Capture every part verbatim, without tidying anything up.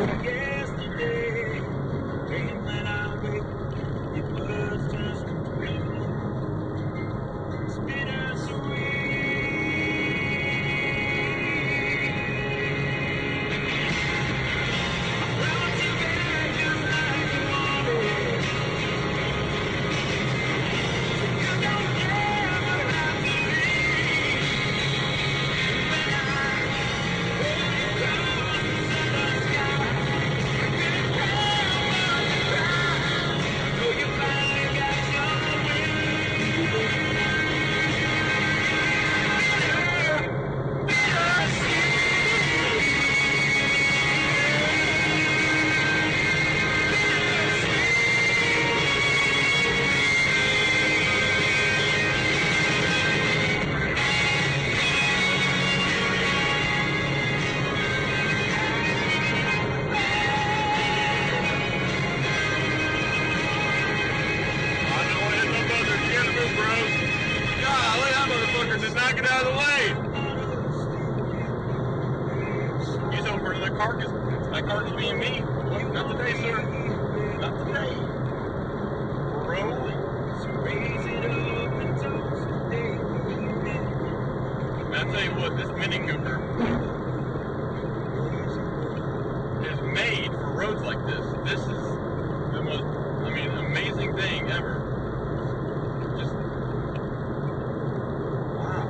Yesterday, dream that I wake, it was just a dream. It's bittersweet. Brought you back just like you wanted. You don't ever have to leave. When I hold you across the southern sky, I couldn't tell but to cry. I know you finally got your way. I know it is my brother. You gotta move, bro. God, look at that motherfucker. Just knock it out of the way. He's over to the carcass. That carcass being me. Not today, sir. Not today. Bro. So raise it up and toast the day we met. I'll tell you what, this Mini Cooper is made for roads like this. This is the most, I mean, amazing thing ever. Just, wow.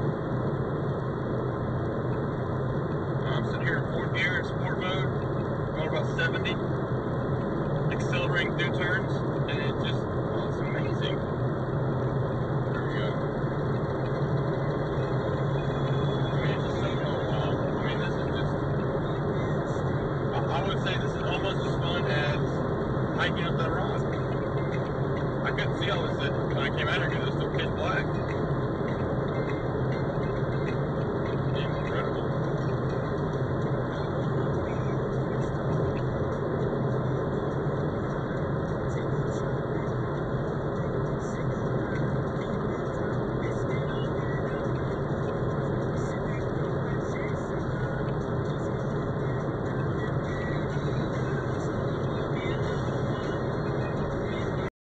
I'm sitting here in fourth gear in sport mode, going about seventy, accelerating through turns, and it just, oh, it's amazing. There we go. I mean, it's just so wow. I mean, this is just, I, I would say this is almost as fun as hiking up that